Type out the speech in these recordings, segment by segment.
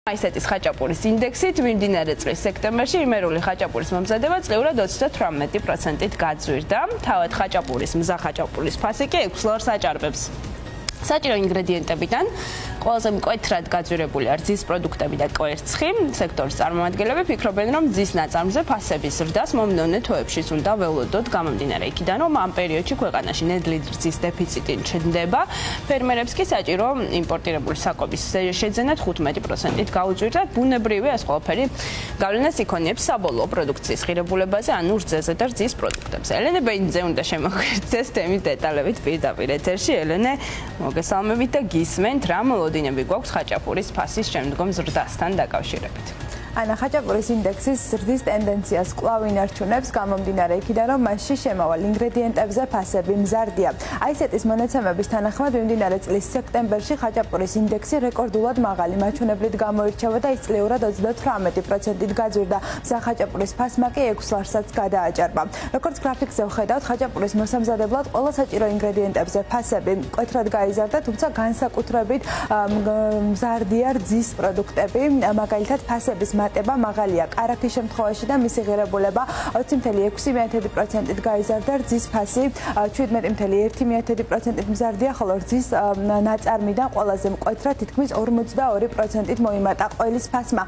აისეტის ხაჭაპურის ინდექსით მიმდინარე წლის სექტემბერში იმერული ხაჭაპურის მომზადება წლიურად 38%-ით გაძვირდა. თავად ხაჭაპურის მზა ხაჭაპურის ფასი კი 6 ლარს აჭარბებს. საჭირო ინგრედიენტებიდან ყველაზე მკვეთრად გაძვირებულია რძის პროდუქტები და კვერცხი. სექტორის წარმომადგენლები ფიქრობენ, რომ რძის ნაწარმზე ფასების ზრდას მომდევნო თვეებში უნდა ველოდოთ გამომდინარე იქიდან, რომ ამ პერიოდში ქვეყანაში ნედლი რძის დეფიციტი ჩნდება. ფერმერებს კი საჭირო იმპორტირებული საკვების შეძენა 15%-ით გაუძვირდათ. ბუნებრივია ეს ყველაფერი გავლენას იქონიებს საბოლოო პროდუქციის ღირებულებაზე, ანუ რძეზე და რძის პროდუქტებზე. ელენე ბეინძე უნდა შემოგვიერთდეს თემის დეტალებით პირდაპირ ეთერში. ელენე, მოგესალმებით და გისმენთ, რა მოლოდინები გვაქვს ხაჭაპურის ფასის შემდგომ ზრდასთან დაკავშირებით. ანა ხაჭაპურის ინდექსის ზრდის ტენდენციას კვლავ ინარჩუნებს გამომდინარე იქიდან, რომ მასში შემავალ ინგრედიენტებზე ფასები მზარდია. აისეტის მონაცემების თანახმად მიმდინარე წლის სექტემბერში ხაჭაპურის ინდექსი რეკორდულად მაღალი მაჩვენებლით გამოირჩევა და ის წლიურად 38%-ით გაძვირდა. მზა ხაჭაპურის ფასმა კი 6 ლარსაც გადააჭარბა. როგორც გრაფიკზე ვხედავთ, ხაჭაპურის მოსამზადებლად ყველა საჭირო ინგრედიენტებზე ფასები მკვეთრად გაიზარდა, თუმცა განსაკუთრებით მზარდია რძის პროდუქტები, მაგალითად ფასების მატება მაღალია კარაქის შემთხვევაში და მისი ღირებულება 20.6%-ით გაიზარდა, რძის ფასი 17.1%-ით მზარდია, ხოლო რძის ნაწარმიდან ყველაზე მკვეთრად თითქმის 42%-ით მოიმატა. ყველის ფასმა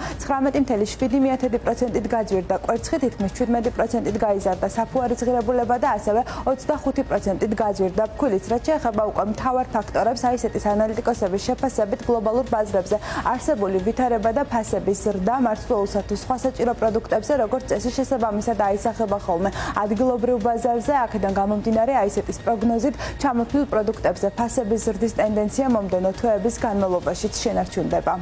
19.7%-ით გაძვირდა, კვერცხი თითქმის 17%-ით გაიზარდა, საფუარის ღირებულება და ასევე 25%-ით გაძვირდა. ფქვილიც რაც შეეხება უკვე მთავარ ფაქტორებს, აისეტის ანალიტიკოსების შეფასებით გლობალურ ბაზრებზე არსებული ვითარება და ფასების ზრდა მარცვლეულსა თუ სხვა საჭირო პროდუქტებზე როგორც წესი შესაბამისად აისახება ხოლმე ადგილობრივ ბაზარზე. აქედან გამომდინარე აისეტის პროგნოზით ჩამოთვლილ პროდუქტებზე ფასების ზრდის ტენდენცია მომდევნო თვეების განმავლობაშიც შენარჩუნდება.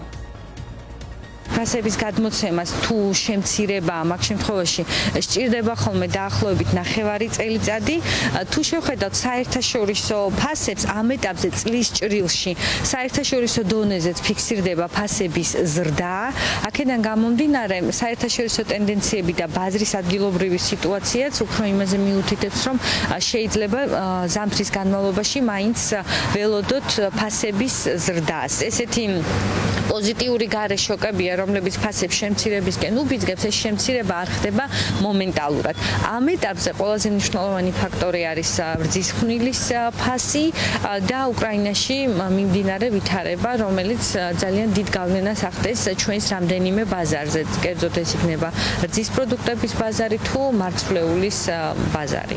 ფასების გადმოცემას თუ შემცირება მაგ შემთხვევაში სჭირდება ხოლმე დაახლოებით 9 წელიწადი. თუ შევხედავთ საერთაშორისო ფასებს ამ ეტაპზე წლის ჭრილში საერთაშორისო დონეზეც ფიქსირდება ფასების ზრდა. აქედან გამომდინარე საერთაშორისო ტენდენციები და ბაზრის ადგილობრივი სიტუაციაც უფრო იმაზე მიუთითებს, რომ შეიძლება ზამთრის განმავლობაში მაინც ველოდოთ ფასების ზრდას. ესეთი პოზიტიური გარეშოკებია, რომლებიც ფასებს შემცირებისკენ უბიძგებს, ეს შემცირება არ ხდება მომენტალურად. ამ ეტაპზე ყველაზე მნიშვნელოვანი ფაქტორი არის რძის ხვნის ფასი და უკრაინაში მიმდინარე ვითარება, რომელიც ძალიან დიდ გავლენას ახდენს ჩვენს რამდენიმე ბაზარზე. კერძოდ ეს იქნება რძის პროდუქტების ბაზარი თუ მარცვლეულის ბაზარი.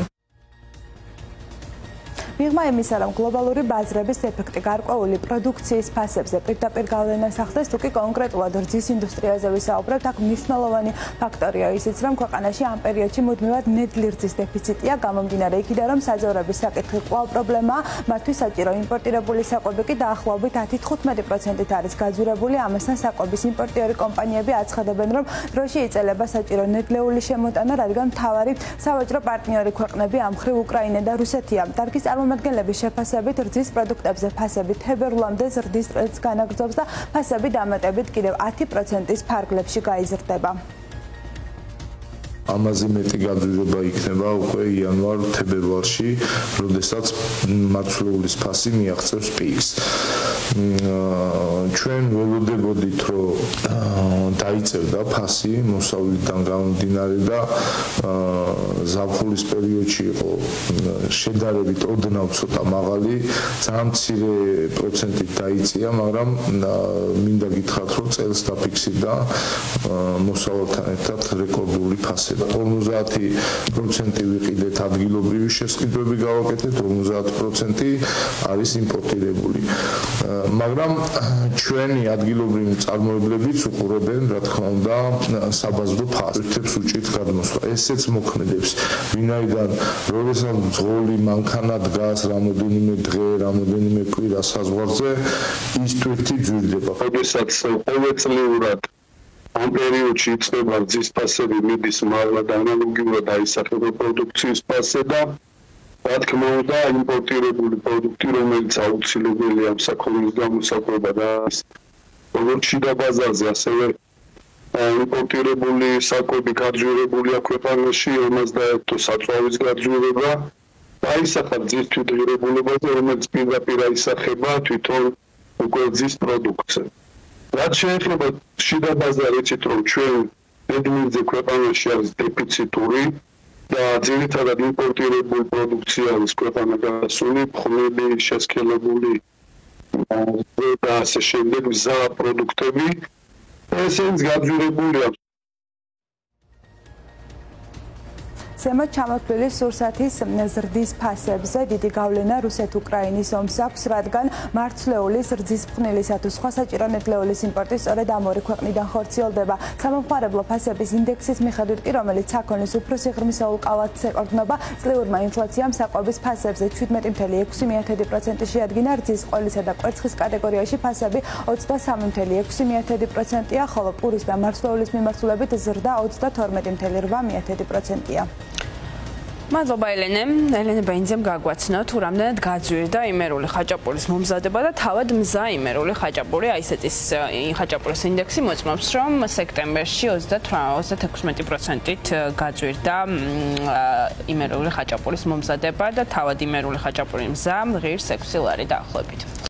მიღმა იმისა, რომ გლობალური ბაზრების ეფექტი გარკვეული პროდუქციის ფასებზე პირდაპირ გავლენას ახდენს, თუ კი კონკრეტულად რძის ინდუსტრიაზე ვისაუბრებთ, აქ მნიშვნელოვანი ფაქტორია ისიც, რომ ქვეყანაში ამ პერიოდში მუდმივად ნედლი რძის დეფიციტია, გამომდინარე იქიდან, რომ საძოვრების საკითხი კვლავ პრობლემაა, მათთვის საჭირო იმპორტირებული საკვები კი დაახლოებით 10-15%-ით არის გაძვირებული. ამასთან საკვების იმპორტიორი კომპანიები აცხადებენ, რომ დროში იწელება საჭირო ნედლეული შემოტანა, რადგან მთავარი სავაჭრო პარტნიორი ქვეყნები ამ მხრივ უკრაინა და რუსეთია. დარგის წარმომადგენლების შეფასებით რძის პროდუქტებზე ფასები თებერვლამდე ზრდის ტრენდს განაგრძობს და ფასები დამატებით კიდევ 10%-ის ფარგლებში გაიზრდება. ამაზე მეტი გაძვირება იქნება უკვე იანვარ-თებერვალში, როდესაც მარცვლეულის ფასი მიაღწევს პიკს. ჩვენ ველოდებოდით, რომ დაიწევდა ფასი მოსავლიდან გამომდინარე და ზაფხულის პერიოდში იყო შედარებით ოდნავ ცოტა მაღალი, ძალიან მცირე პროცენტით დაიწია, მაგრამ მინდა გითხრათ, რომ წელს დაფიქსირდა მოსავალთან ერთად რეკორდული ფასი. 50% ვიყიდეთ ადგილობრივი შესყიდვები გავაკეთეთ, 50% არის იმპორტირებული. მაგრამ ჩვენი ადგილობრივი წარმოებლებიც უყურებენ, რა თქმა უნდა, საბაზრო ფასებს უჭირთ გადმოსვლა. ესეც მოქმედებს, ვინაიდან როდესაც ძღოლი მანქანა დგას რამოდენიმე დღე, რამოდენიმე კვირა საზღვარზე, ის თვირთი ძვირდება. როდესაც ყოველწლიურად ამ პერიოდში იწყება რძის ფასები მიდის მაღლა და ანალოგიურად აისახება პროდუქციის ფასი და რა თქმა უნდა იმპორტირებული პროდუქტი, რომელიც აუცილებელია ამ საქონლის გამოსაკვებად არის როგორც შიდა ბაზარზე, ასევე იმპორტირებული საკვები გაძვირებულია ქვეყანაში, 51 საწვავის გაძვირება და აისახა რძის თვითღირებულებაზე, რომელიც პირდაპირ აისახება თვითონ უკვე რძის პროდუქტზე. რაც შეეხება შიდა ბაზარ, იცით რომ ჩვენ ბედნიერზე ქვეყანაში არის დეფიციტური და ძირითადად იმპორტირებული პროდუქცია არის ქვეყანა გასული, ხმელი, შესქელებული და ასე შემდეგ მზა პროდუქტები. ესენიც გაძვირებულია. ზემოთ ჩამოთვლილი სურსათის ზრდის ფასებზე დიდი გავლენა რუსეთ-უკრაინის ომს აქვს, რადგან მარცვლეულის, რძის ფხვნილისა თუ სხვა საჭირო ნედლეულის იმპორტი სწორედ ამ ორი ქვეყნიდან ხორციელდება. სამომხმარებლო ფასების ინდექსის მიხედვით კი, რომელიც საქონლის უფრო სიღრმისეულ კალათს ეყრდნობა, წლიურმა ინფლაციამ საკვების ფასებზე 17.6% შეადგინა, რძის, ყველისა და კვერცხის კატეგორიაში ფასები 23.6%-ია, ხოლო პურის და მარცვლეულის მიმართულებით ზრდა 32.8%-ია. მადლობა ელენე ბენძემ გაგვაცნო თუ რამდენად გაძვირდა იმერული ხაჭაპურის მომზადება და თავად მზა იმერული ხაჭაპური, აი ესეთი ხაჭაპურის ინდექსი მოწმობს, რომ სექტემბერში 36%-ით გაძვირდა იმერული ხაჭაპურის მომზადება და თავად იმერული ხაჭაპური მზა ღირს 6 ლარი დაახლოებით.